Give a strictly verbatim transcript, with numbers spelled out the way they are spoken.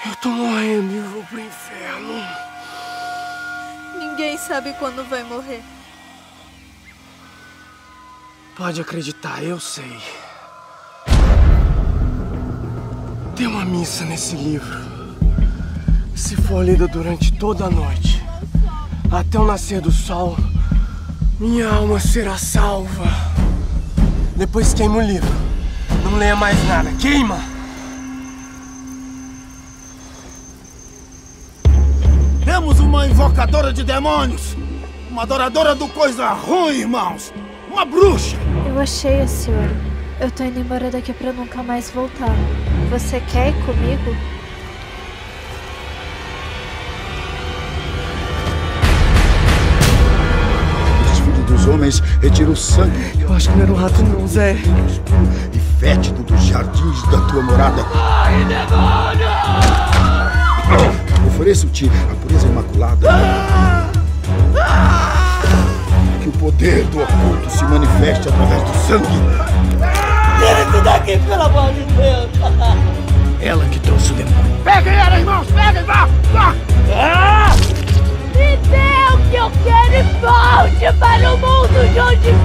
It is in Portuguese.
Eu tô morrendo e vou pro inferno. Ninguém sabe quando vai morrer. Pode acreditar, eu sei. Tem uma missa nesse livro. Se for lida durante toda a noite, até o nascer do sol, minha alma será salva. Depois queima o livro. Não leia mais nada. Queima! Temos uma invocadora de demônios! Uma adoradora do coisa ruim, irmãos! Uma bruxa! Eu achei esse ouro. Eu tô indo embora daqui pra nunca mais voltar. Você quer ir comigo? Os filhos dos homens retiram o sangue. Eu acho que não era um rato não, Zé. E fétido dos jardins da tua morada. Ai, demônio! Ofereço-te a pureza imaculada. Que o poder do oculto se manifeste através do sangue. Tira-se daqui, pelo amor de Deus! Ela que trouxe o demônio. Peguem ela, irmãos! Peguem! Vá! Vá! Ah! Me dê o que eu quero e volte para o mundo de onde